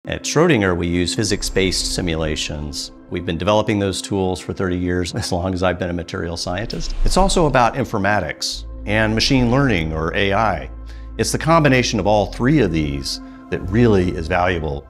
At Schrödinger, we use physics-based simulations. We've been developing those tools for 30 years, as long as I've been a materials scientist. It's also about informatics and machine learning, or AI. It's the combination of all three of these that really is valuable